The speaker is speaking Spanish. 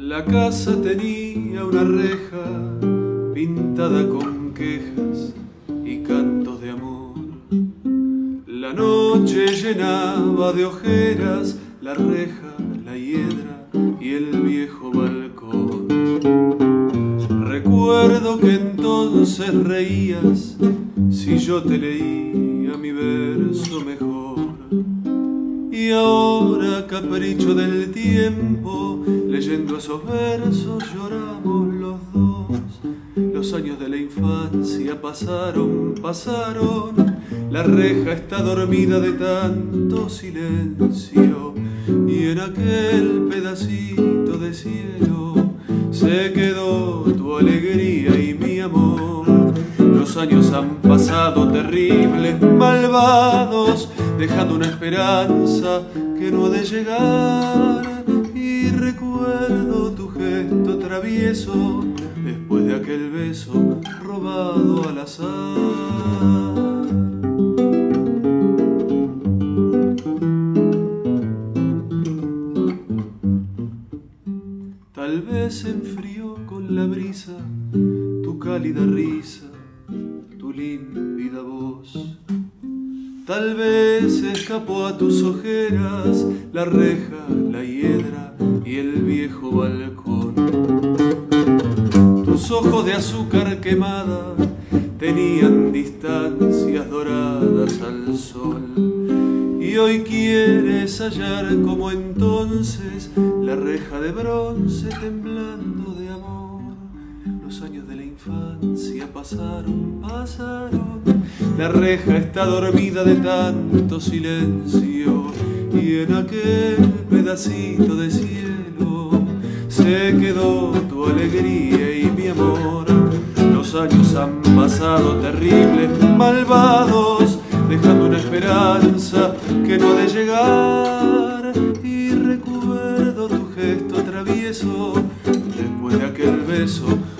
La casa tenía una reja pintada con quejas y cantos de amor. La noche llenaba de ojeras la reja, la hiedra y el viejo balcón. Recuerdo que entonces reías si yo te leía mi verso mejor. Y ahora, capricho del tiempo, leyendo esos versos lloramos los dos. Los años de la infancia pasaron, pasaron. La reja está dormida de tanto silencio, y en aquel pedacito de cielo se quedó tu alegría y mi amor. Los años han pasado terribles, malvados, dejando una esperanza que no ha de llegar. Y recuerdo tu gesto travieso después de aquel beso robado al azar. Tal vez se enfrió con la brisa tu cálida risa, tu límpida voz. Tal vez escapó a tus ojeras la reja, la hiedra y el viejo balcón. Tus ojos de azúcar quemada tenían distancias doradas al sol, y hoy quieres hallar como entonces la reja de bronce temblando de amor. Los años de la infancia pasaron, pasaron. La reja está dormida de tanto silencio, y en aquel pedacito de cielo se quedó tu alegría y mi amor. Los años han pasado terribles, malvados, dejando una esperanza que no ha de llegar. Y recuerdo tu gesto travieso después de aquel beso